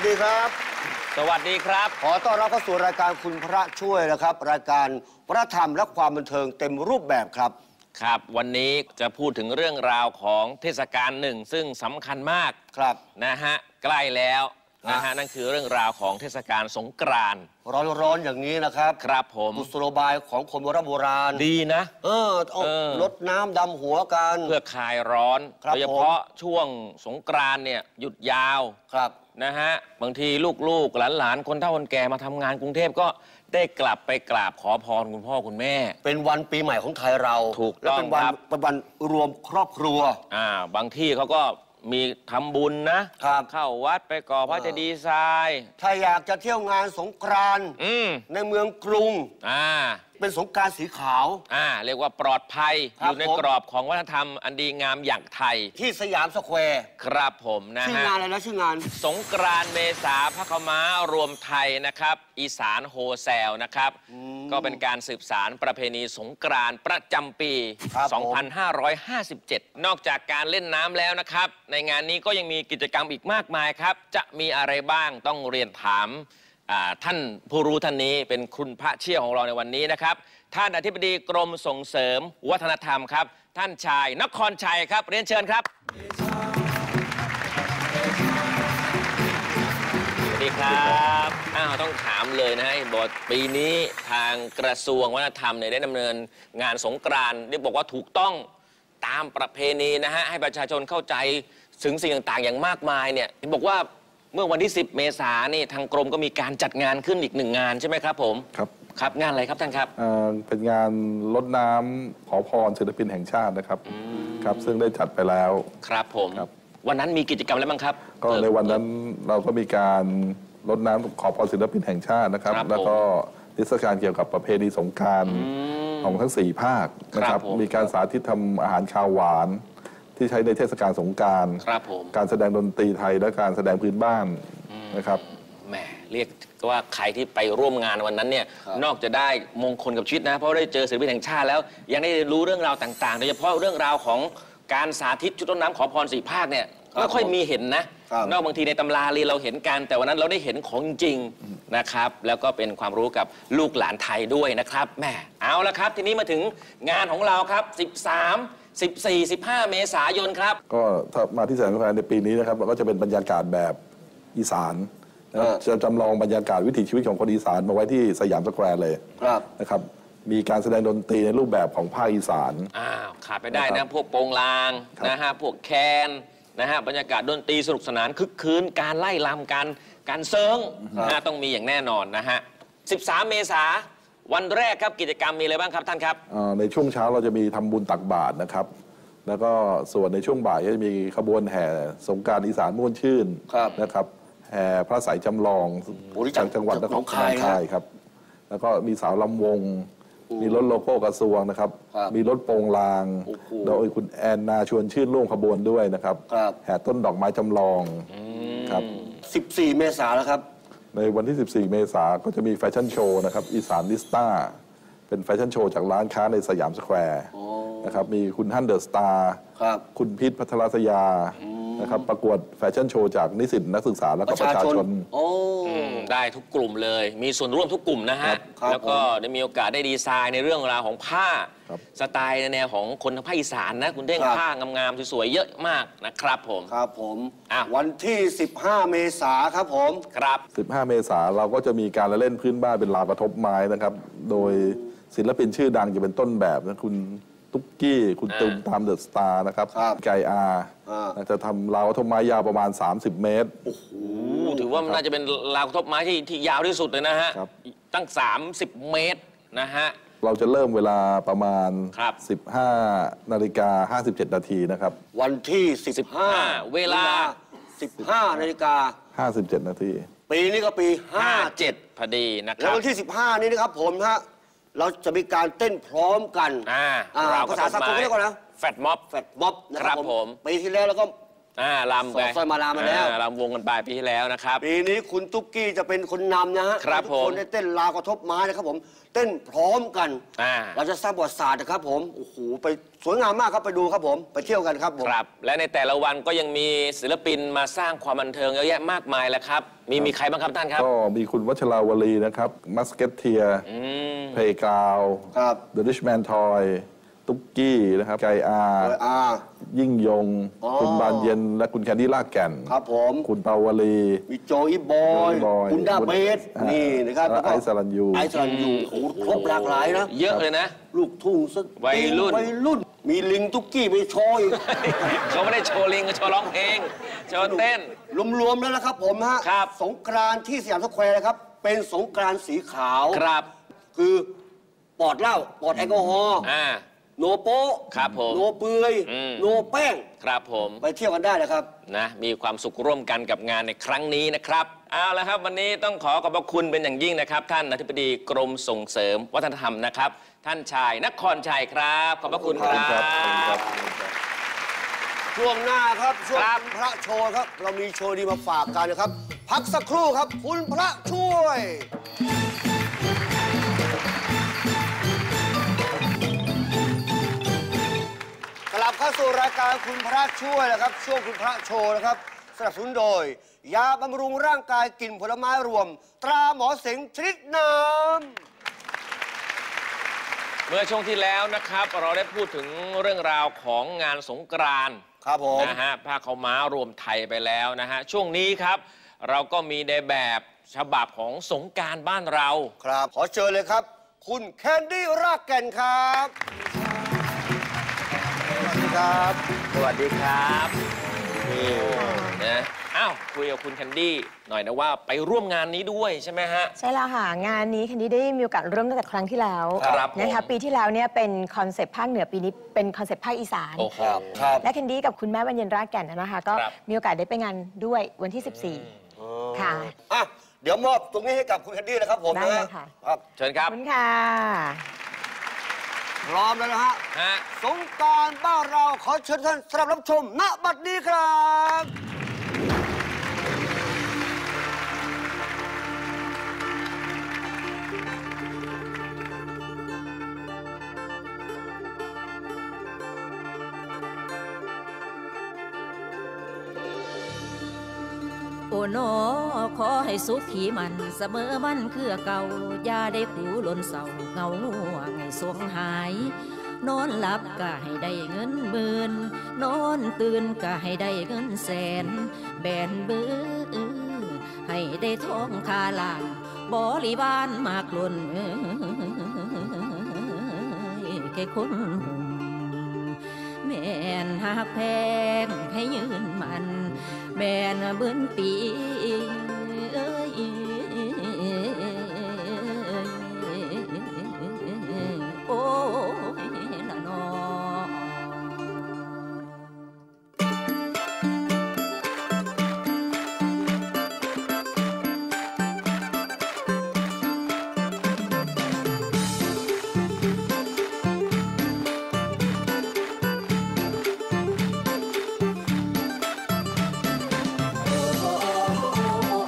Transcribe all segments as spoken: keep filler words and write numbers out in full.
ดีครับสวัสดีครับขอต้อนรับเข้าสู่รายการคุณพระช่วยนะครับรายการพระธรรมและความบันเทิงเต็มรูปแบบครับครับวันนี้จะพูดถึงเรื่องราวของเทศกาลหนึ่งซึ่งสำคัญมากครับนะฮะใกล้แล้วนะฮะนั่นคือเรื่องราวของเทศกาลสงกรานต์ร้อนๆอย่างนี้นะครับครับผมกุศโลบายของคนโบราณโบราณดีนะเออเอาลดน้ำดำหัวกันเพื่อคลายร้อนโดยเฉพาะช่วงสงกรานต์เนี่ยหยุดยาวครับนะฮะบางทีลูกๆหลานๆคนเฒ่าคนแก่มาทำงานกรุงเทพก็ได้กลับไปกราบขอพรคุณพ่อคุณแม่เป็นวันปีใหม่ของไทยเราถูกต้องครับเป็นวันรวมครอบครัวอ่าบางที่เขาก็มีทำบุญนะครับเข้าวัดไปก่อพระเจดีย์ทรายถ้าอยากจะเที่ยวงานสงกรานต์ในเมืองกรุงอ่าเป็นสงกรานต์สีขาวอ่าเรียกว่าปลอดภัยอยู่ในกรอบของวัฒนธรรมอันดีงามอย่างไทยที่สยามสแควร์ครับผมนะฮะชื่องานอะไรนะชื่องานสงกรานต์เมษาพระขม้ารวมไทยนะครับอีสานโฮเซลนะครับก็เป็นการสืบสานประเพณีสงกรานต์ประจำปี สองพันห้าร้อยห้าสิบเจ็ด นอกจากการเล่นน้ำแล้วนะครับในงานนี้ก็ยังมีกิจกรรมอีกมากมายครับจะมีอะไรบ้างต้องเรียนถามท่านผู้รู้ท่านนี้เป็นคุณพระเชี่ยวของเราในวันนี้นะครับท่านอธิบดีกรมส่งเสริมวัฒนธรรมครับท่านชายนครชัยครับเรียนเชิญครับสวัสดีครับอ้าวต้องถามเลยนะฮะบอกปีนี้ทางกระทรวงวัฒนธรรมเนี่ยได้ดำเนินงานสงกรานต์ได้บอกว่าถูกต้องตามประเพณีนะฮะให้ประชาชนเข้าใจถึงสิ่งต่างๆอย่างมากมายเนี่ยบอกว่าเมื่อวันที่สิบเมษายนนี่ทางกรมก็มีการจัดงานขึ้นอีกหนึ่งงานใช่ไหมครับผมครับครับงานอะไรครับท่านครับเอ่อเป็นงานรดน้ำขอพรศิลปินแห่งชาตินะครับครับซึ่งได้จัดไปแล้วครับผมวันนั้นมีกิจกรรมอะไรบ้างครับก็ในวันนั้นเราก็มีการรดน้ำขอพรศิลปินแห่งชาตินะครับแล้วก็นิทรรศการเกี่ยวกับประเพณีสงกรานต์ของทั้งสี่ภาคนะครับมีการสาธิตทำอาหารคาวหวานที่ใช้ในเทศกาลสงกรานต์การแสดงดนตรีไทยและการแสดงพื้นบ้านนะครับแหมเรียกว่าใครที่ไปร่วมงานวันนั้นเนี่ยนอกจะได้มงคลกับชีวิตนะเพราะได้เจอศิลปินแห่งชาติแล้วยังได้รู้เรื่องราวต่างๆโดยเฉพาะเรื่องราวของการสาธิตชุดรดน้ำขอพรสี่ภาคเนี่ยไม่ค่อยมีเห็นนะนอกบางทีในตำราเรียนเราเห็นกันแต่วันนั้นเราได้เห็นของจริงนะครับแล้วก็เป็นความรู้กับลูกหลานไทยด้วยนะครับแหมเอาละครับทีนี้มาถึงงานของเราครับสิบสาม สิบสี่ สิบห้าเมษายนครับก็ถ้ามาที่สยามสแควร์ในปีนี้นะครับเราก็จะเป็นบรรยากาศแบบอีสานจะจำลองบรรยากาศวิถีชีวิตของคนอีสานมาไว้ที่สยามสแควร์เลยนะครับมีการแสดงดนตรีในรูปแบบของภาคอีสานอ้าวขาดไปได้นะพวกโปงลางนะฮะพวกแคน นะฮะบรรยากาศดนตรีสนุกสนานคึกคืนการไล่ลำการการเซิร์งนะต้องมีอย่างแน่นอนนะฮะสิบสามเมษาวันแรกครับกิจกรรมมีอะไรบ้างครับท่านครับในช่วงเช้าเราจะมีทำบุญตักบาตรนะครับแล้วก็ส่วนในช่วงบ่ายก็จะมีขบวนแห่สงกรานต์อีสานม่วนชื่นนะครับแห่พระสายจำลองจากจังหวัดนครคายครับแล้วก็มีสาวลำวงมีรถโลโก้กระทรวงนะครับมีรถโปงลางโดยคุณแอนนาชวนชื่นร่วมขบวนด้วยนะครับแห่ต้นดอกไม้จำลองครับสิบสี่เมษายนแล้วครับในวันที่สิบสี่เมษายนก็จะมีแฟชั่นโชว์นะครับอีสานลิสต้าเป็นแฟชั่นโชว์จากร้านค้าในสยามสแควร์นะครับมีคุณฮั่นเดอะสตาร์คุณพิษพัทรศยานะครับประกวดแฟชั่นโชว์จากนิสิตนักศึกษาและก็ประชาชนได้ทุกกลุ่มเลยมีส่วนร่วมทุกกลุ่มนะฮะแล้วก็ได้มีโอกาสได้ดีไซน์ในเรื่องราวของผ้าสไตล์ในแนวของคนทางภาคอีสานนะคุณเด้งผ้างามๆสวยๆเยอะมากนะครับผมครับผมวันที่สิบห้าเมษายนครับผมครับสิบห้าเมษายนเราก็จะมีการเล่นพื้นบ้านเป็นลาวกระทบไม้นะครับโดยศิลปินชื่อดังจะเป็นต้นแบบนะคุณตุ๊กกี้คุณตูมตามเดอะสตาร์นะครับไก่อาจะทำราวกระทบไม้ยาวประมาณสามสิบเมตรโอ้โหถือว่าน่าจะเป็นราวกระทบไม้ที่ที่ยาวที่สุดเลยนะฮะตั้งสามสิบเมตรนะฮะเราจะเริ่มเวลาประมาณสิบห้านาฬิกาห้าสิบเจ็ดนาทีนะครับวันที่สิบห้าเวลาสิบห้านาฬิกาห้าสิบเจ็ดนาทีปีนี้ก็ปีห้าเจ็ดพอดีนะครับแล้ววันที่สิบห้านี้นะครับผมฮะเราจะมีการเต้นพร้อมกันภาษาสากลเรียกว่านะแฟตม็อบแฟตม็อบนะครับผมปีที่แล้วเราก็อ่าลำไปสร้อยมาลามาแล้วอ่ลำวงกันไปปีที่แล้วนะครับปีนี้คุณตุ๊กกี้จะเป็นคนนำนะฮะครับทุกคนผมได้เต้นราวกระทบไม้นะครับผมเต้นพร้อมกันอ่าเราจะสร้างประวัติศาสตร์นะครับผมโอ้โหไปสวยงามมากครับไปดูครับผมไปเที่ยวกันครับผมครับ และในแต่ละวันก็ยังมีศิลปินมาสร้างความบันเทิงเยอะแยะมากมายแล้วครับ มีมีใครบ้างครับท่านครับก็มีคุณวัชราวลีนะครับมัสเกตเทียอืมเพย์กาวครับเดอะริชแมนทอยตุ๊กกี้นะครับไกอาเอออ่ายิ่งยงอ๋อคุณบานเย็นและคุณแคนดี้ลากแก่นครับผมคุณเปาวลีมีโจอีบอยโจอีบอยบุนดาเบสอ่านี่นะครับและแล้วก็ไอซ์สรัญยูไอซ์สรัญยูโอ้โหครบหลากหลายนะเยอะเลยนะลูกทุ่งสตวัยรุ่นวัยรุ่น มีลิงตุ๊กกี้ไปโชว์อีกเขาไม่ได้โชว์ลิงเขาโชว์ร้องเพลง โชว์เต้นรวมๆแล้วนะครับผมฮะครับสงกรานต์ที่สยามสแควร์นะครับ เป็นสงกรานต์สีขาวครับคือปลอดเหล้าปลอดแอลกอฮอล์อ่าโนโป๊ะครับผมโนเปือยอืมโนแป้งครับผมไปเที่ยวกันได้นะครับนะมีความสุขร่วมกันกับงานในครั้งนี้นะครับเอาละครับวันนี้ต้องขอขอบพระคุณเป็นอย่างยิ่งนะครับ ท่านอธิบดีกรมส่งเสริมวัฒนธรรมนะครับ ท่านชายนครชัยครับ ขอบพระคุณครัขอบคุณครับ บช่วงหน้าครับช่วงครับพระโชว์ครับ เรามีโชว์ดีมาฝากกันนะครับ พักสักครู่ครับคุณพระช่วย กลับเข้าสู่รายการคุณพระช่วยนะครับ ช่วงคุณพระโชว์นะครับสนับสนุนโดย ยาบำรุงร่างกายกลิ่นผลไม้รวม ตราหมอเสงชนิดน้ำเมื่อช่วงที่แล้วนะครับ เราได้พูดถึงเรื่องราวของงานสงกรานต์ครับผมนะฮะผ้าขาวม้ารวมไทยไปแล้วนะฮะช่วงนี้ครับ เราก็มีในแบบฉบับของสงกรานต์บ้านเราครับ ขอเชิญเลยครับ คุณแคนดี้รากแก่นครับสวัสดีครับสวัสดีครับนี่นะอ้าวคุยกับคุณแคนดี้หน่อยนะว่าไปร่วมงานนี้ด้วยใช่ไหมฮะใช่แล้วค่ะ งานนี้แคนดี้ได้มีโอกาสเริ่มตั้งแต่ครั้งที่แล้วครับผมนะคะปีที่แล้วเนี่ยเป็นคอนเซปต์ภาคเหนือปีนี้เป็นคอนเซปต์ภาคอีสานโอ้โหครับและแคนดี้กับคุณแม่บรรเย็นรากแก่นนะคะก็ครับมีโอกาสได้ไปงานด้วยวันที่ สิบสี่ ค่ะอ่ะ เดี๋ยวมอบตรงนี้ให้กับคุณแคนดี้นะครับผมได้นะเลยค่ะครับเชิญคขรัอบบคุณค่ะพร้อมแล้วนะฮะฮะสงกรานต์บ้านเราขอเชิญท่านสำหรับรับชมณบัดนี้ครับโอ้หนอขอให้สุขขีมันเสมอมันคือเก่าอย่าได้ผูหล่นเศร้าเงางัวให้สวงหาย นอนหลับก็ให้ได้เงินหมื่นนอนตื่นก็ให้ได้เงินแสน แบนเบือให้ได้ท้องคาลางบริวารมากล้นแค่คนหุ่มแม่นหักแพงให้ยืนมันแม่นเบิ้นปีเอ้ยโอ้ยละนอโอ้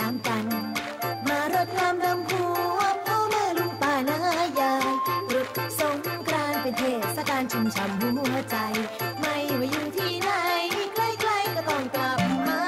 ามกันมารดน้ำดำหัวพ่อแม่ลุงป้าน้ายายตรุษสงกรานต์เป็นเทศกาลชุ่มฉ่ำหัวใจไม่ว่าอยู่ที่ไหนใกล้ๆก็ต้องกลับมา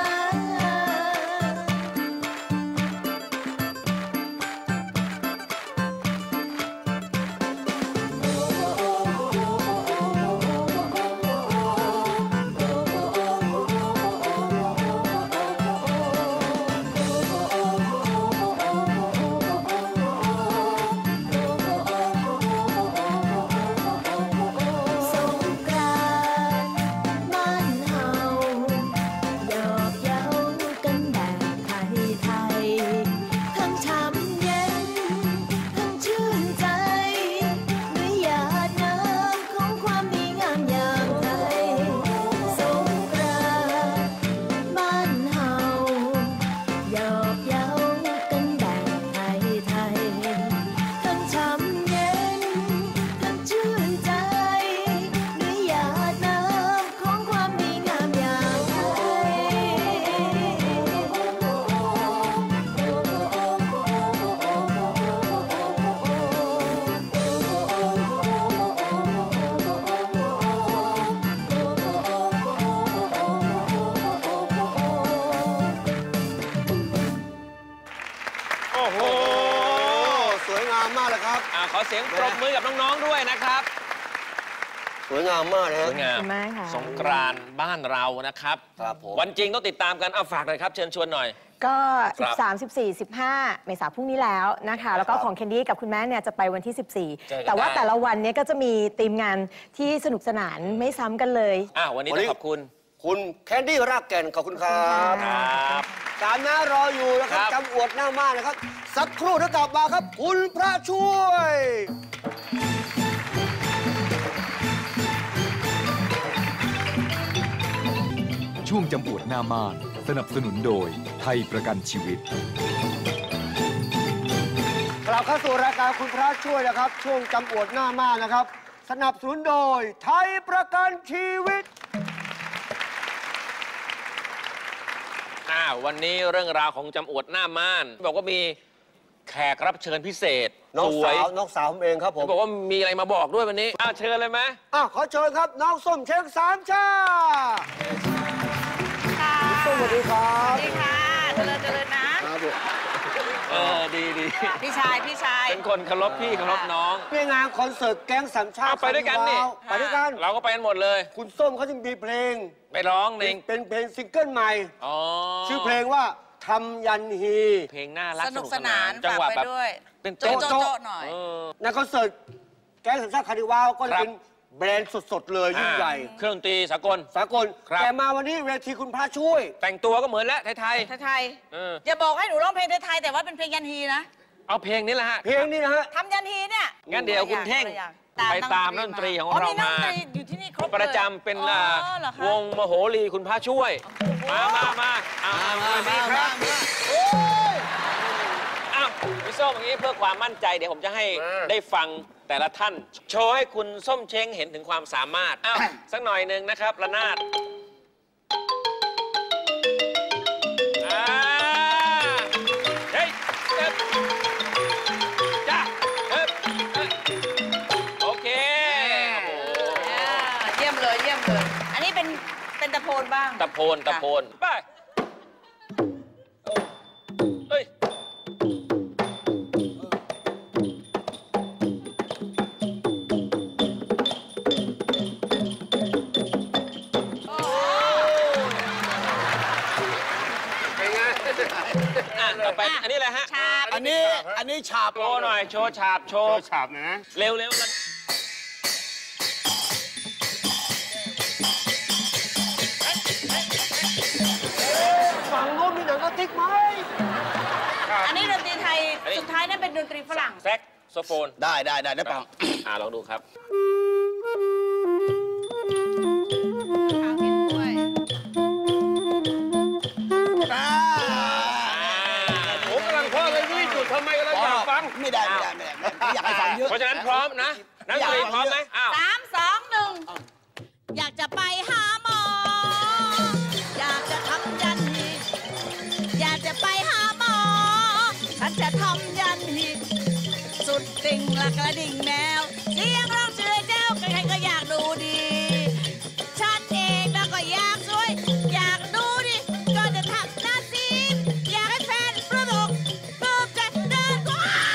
ขอเสียงปรบมือกับน้องๆด้วยนะครับสวยงามมากนะฮะสวยงามสงกรานต์บ้านเรานะครับครับผมวันจริงต้องติดตามกันเอาฝากเลยครับเชิญชวนหน่อยก็สิบสาม สิบสี่ สิบห้าเมษายนพรุ่งนี้แล้วนะคะแล้วก็ของเคนดี้กับคุณแม่เนี่ยจะไปวันที่สิบสี่แต่ว่าแต่ละวันนี้ก็จะมีทีมงานที่สนุกสนานไม่ซ้ำกันเลยอ่าวันนี้ต้องขอบคุณคุณแคนดี้รากแก่นขอบคุณครับครับตามน้ารออยู่นะครับจำอวดหน้ามากนะครับสักครู่ถ้ากลับมาครับคุณพระช่วยช่วงจำอวดหน้าม่านสนับสนุนโดยไทยประกันชีวิตกลับเข้าสู่รายการคุณพระช่วยนะครับช่วงจำอวดหน้าม่านนะครับสนับสนุนโดยไทยประกันชีวิตวันนี้เรื่องราวของจำอวดหน้าม่านบอกว่ามีแขกรับเชิญพิเศษน้องสาวน้องสาวผมเองครับผมบอกว่ามีอะไรมาบอกด้วยวันนี้อ้าวเชิญเลยไหมอ้าวขอเชิญครับน้องส้มเช้งสามชาค่ะส้มสวัสดีครับสวัสดีค่ะเจริญเจริญนะครับเออดีดีพี่ชายพี่ชายเป็นคนเคารพพี่เคารพน้องในงานคอนเสิร์ตแก๊งสามชาไปด้วยกันนี่ไปด้วยกันเราก็ไปกันหมดเลยคุณส้มเขาจะมีเพลงไปร้องเองเป็นเพลงซิงเกิลใหม่ชื่อเพลงว่าทำยันฮีเพลงน่ารักสนุกสนานจังหวะแบบเป็นโจ๊ะโจ๊ะหน่อยในคอนเสิร์ตแก๊งสามชาคาร์ดิวัลก็จะเป็นแบรนด์สดๆเลยยิ่งใหญ่เครื่องดนตรีสากลสากลแต่มาวันนี้เวทีคุณพระช่วยแต่งตัวก็เหมือนแล้วไทยไทยไทยอย่าบอกให้หนูร้องเพลงไทยแต่ว่าเป็นเพลงยันฮีนะเอาเพลงนี้แหละฮะเพลงนี้นะฮะทำยันฮีเนี่ยงั้นเดี๋ยวคุณเท่งไปตามดนตรีของเรามาอยู่ที่นี่ครบประจำเป็นวงมโหรีคุณพระช่วยมามามาเอามาดีครับอ้าวพี่ส้มอย่างนี้เพื่อความมั่นใจเดี๋ยวผมจะให้ได้ฟังแต่ละท่านโชว์ให้คุณส้มเช้งเห็นถึงความสามารถอ้าวสักหน่อยหนึ่งนะครับระนาดเฮ้ยจ้าโอเคเยี่ยมเลยเยี่ยมเลยอันนี้เป็นเป็นตะโพนบ้างตะโพนตะโพนไปเฮ้ยต่อไปอันนี้อะไรฮะอันนี้อันนี้ฉาบโชว์หน่อยโชว์ฉาบโชว์ฉาบนะเร็วเร็วฝั่งโน้นมีหนังกระติกไหมอันนี้ดนตรีไทยสุดท้ายนั่นเป็นดนตรีฝรั่งแซกโซโฟนได้ได้ได้ได้ปังอ่าลองดูครับผมกำลังพ่อเลยนี่จุดทำไมกำลังอยากฟังไม่ได้ไม่ได้ไม่ได้ไม่อยากให้ฟังเยอะเพราะฉะนั้นพร้อมนะนักดนตรีพร้อมไหมสามสองหนึ่งอยากจะไปหาหมออยากจะทำยันฮีอยากจะไปหาหมอทำยันหินสุดติ่งละกระดิ่งแมวเสียงร้องเชื่อเจ้าใครๆก็อยากดูดีฉันเองแล้วก็อยากสวยอยากดูดิก็จะทำหน้าซีนอยากให้แฟนประดกปลื้มใจเดินก็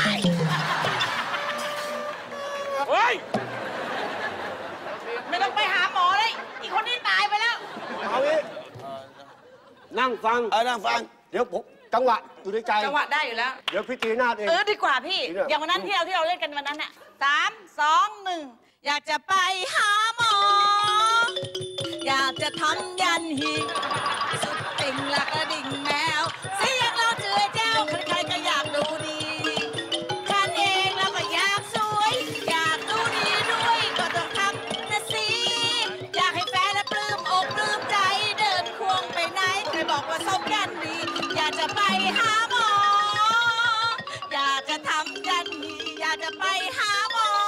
ไอ้เฮ้ยไม่ต้องไปหาหมอเลยอีกคนนี้ตายไปแล้วเอางี้นั่งฟังเออนั่งฟังเดี๋ยวผมจังหวะอยู่ในใจจังหวะได้อยู่แล้วเดี๋ยวพี่ตีนาดเองเออดีกว่าพี่ดีด้วยอย่างวันนั้นที่เราที่เราเล่นกันวันนั้นน่ะสามสองหนึ่งอยากจะไปหาหมอ อยากจะทำยันหีสุดติ่งละกระดิ่งแมวเสียงเราเจือเจ้าใครๆก็อยากดูดีฉันเองแล้วก็อยากสวย อยากดูดีด้วยก็ต้องทำนะสิอยากให้แฟนและปลื้มอกปลื้มใจเดินควงไปไหนใครบอกว่าสมยันดี อยากจะไปหาหมอ อยากจะทำยันหีอยากจะไปหาหมอ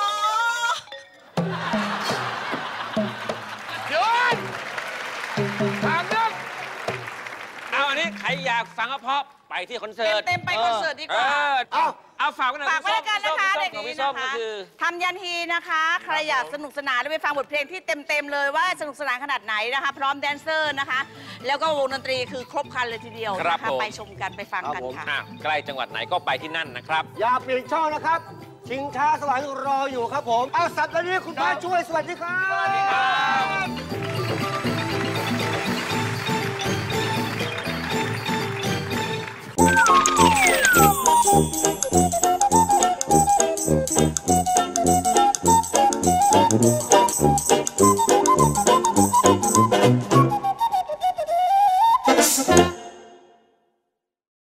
หยุดถามเรื่องเอาอันนี้ใครอยากฟังเพราะๆไปที่คอนเสิร์ตเต็มๆไปคอนเสิร์ตดีกว่าเออเอาเอาฝากไว้หน่อยฝากไว้แล้วกันนะคะพี่เด็กส้มดีพี่ส้มนะก็คะคือทำยันฮีนะคะ ใครอยากสนุกสนานแล้วไปฟังบทเพลงที่เต็มๆเลยว่าสนุกสนานขนาดไหนนะคะ พร้อมแดนเซอร์นะคะ แล้วก็วงดนตรีคือครบครันเลยทีเดียวครับนะคะผมไปชมกันไปฟังกันค่ะอ่ะใกล้จังหวัดไหนก็ไปที่นั่นนะครับอย่าเปลี่ยนช่องนะครับ ชิงช้าสวรรค์รออยู่ครับผม เอาสัปดาห์นี้คุณพระช่วยสวัสดีครับสวัสดีครับ